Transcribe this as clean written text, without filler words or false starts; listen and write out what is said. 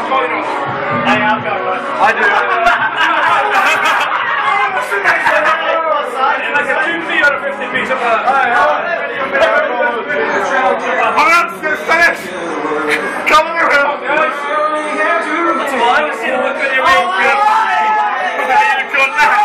going on? Hey, I'll go, guys. I do. It's like a 2p on a 50p, something like that. I'm out to finish! Come on, That's fine, let's see the look on your face. You've gone now.